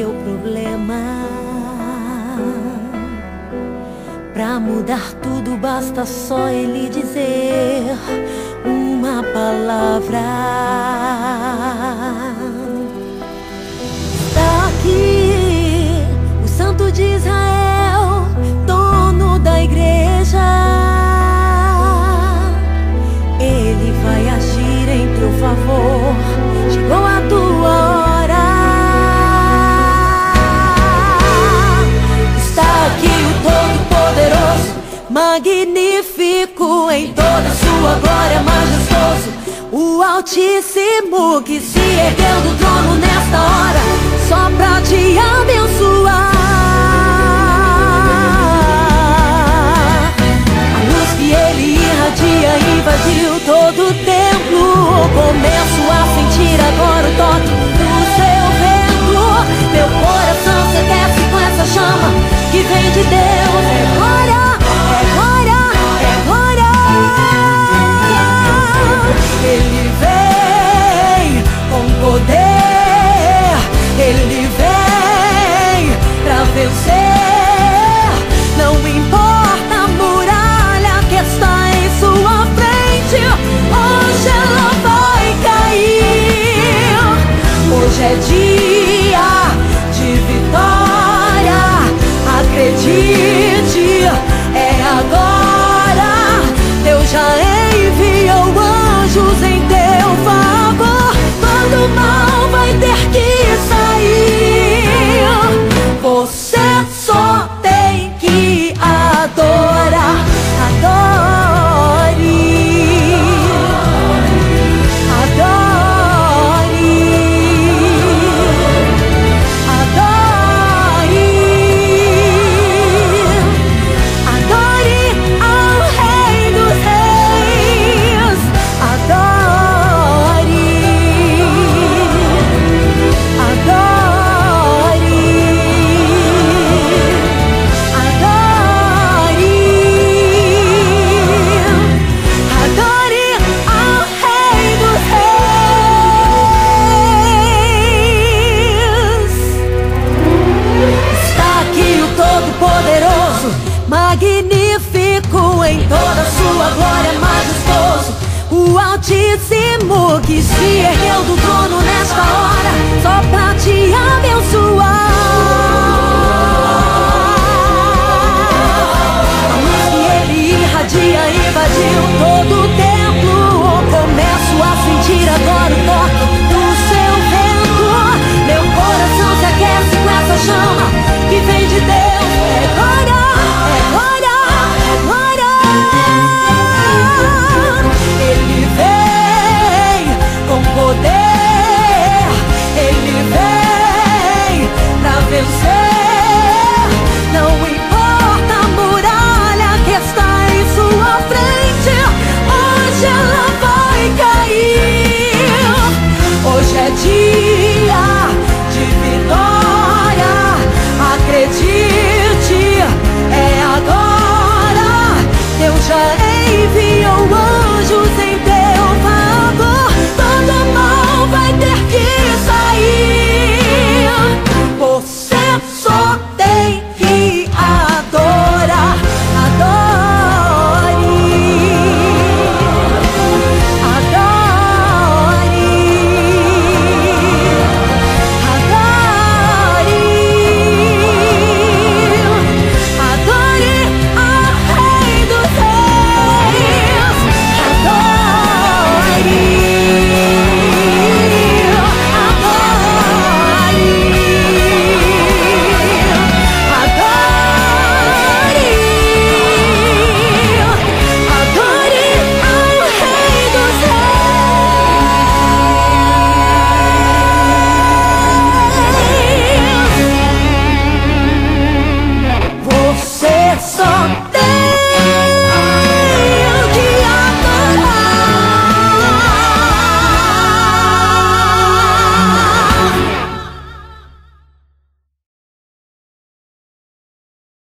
meu problema. Pra mudar tudo basta só ele dizer uma palavra. Está aqui o Santo de Israel, dono da igreja. Ele vai agir em teu favor. Chegou a tua hora. Está aqui o Todo-Poderoso, magnífico em toda sua glória, majestoso, o Altíssimo que se ergueu do trono nesta hora, só pra te abençoar. A luz que ele irradia invadiu todo o templo. Começo a sentir agora o toque do seu vento. Meu coração se aquece com essa chama que vem de Deus. É glória, é glória, é glória. Ele vem com poder, ele vem pra vencer. Não importa a muralha que está em sua frente, hoje ela vai cair. Hoje é dia de vitória, acredite, é agora. Deus já enviou anjos em teu favor. Todo mal vai ter que sair. Você só tem que adorar. Adore, adore, adore, adore ao Rei dos Reis. Adore, adore, adore, adore ao Rei dos Reis. Está aqui o Todo-Poderoso, magnífico em toda sua glória, majestoso, o Altíssimo que se ergueu do trono nesta hora, só pra te abençoar.